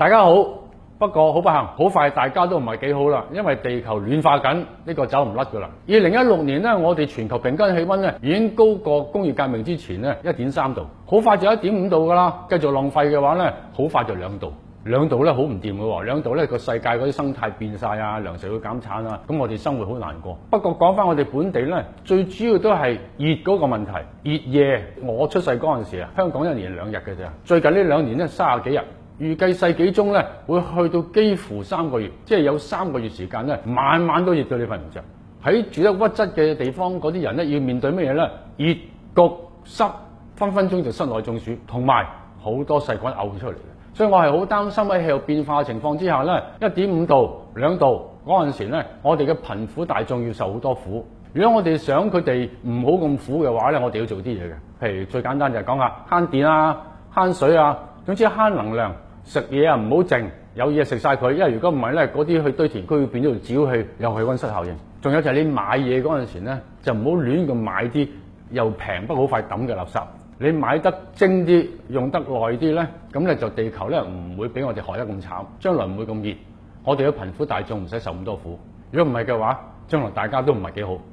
大家好，不過好不幸，好快大家都唔係幾好啦，因為地球暖化緊，呢個走唔甩噶啦。2016年呢，我哋全球平均氣溫呢已經高過工業革命之前呢1.3度，好快就1.5度噶啦。繼續浪費嘅話呢，好快就2度。2度咧好唔掂嘅喎，2度咧個世界嗰啲生態變晒啊，糧食會減產啊，咁我哋生活好難過。不過講翻我哋本地咧，最主要都係熱嗰個問題，熱夜。我出世嗰陣時啊，香港1年2日嘅咋，最近呢2年咧30幾日。預計世紀中咧會去到幾乎3個月，即係有3個月時間咧，晚晚都熱到你瞓唔着。喺住得鬱質嘅地方嗰啲人咧，要面對乜嘢咧？熱、焗、濕，分分鐘就室內中暑，同埋好多細菌嘔出嚟。所以我係好擔心喺氣候變化嘅情況之下咧，1.5度、2度嗰陣時咧，我哋嘅貧苦大眾要受好多苦。如果我哋想佢哋唔好咁苦嘅話咧，我哋要做啲嘢嘅。譬如最簡單就係講下慳電啊、慳水啊，總之慳能量。食嘢啊唔好剩，有嘢食晒佢，因為如果唔係咧，嗰啲去堆填區會變咗做沼氣，又係溫室效應。仲有就係你買嘢嗰陣時咧，就唔好亂咁買啲又平不過好快抌嘅垃圾。你買得精啲，用得耐啲咧，咁咧就地球咧唔會俾我哋害得咁慘，將來唔會咁熱，我哋嘅貧苦大眾唔使受咁多苦。如果唔係嘅話，將來大家都唔係幾好。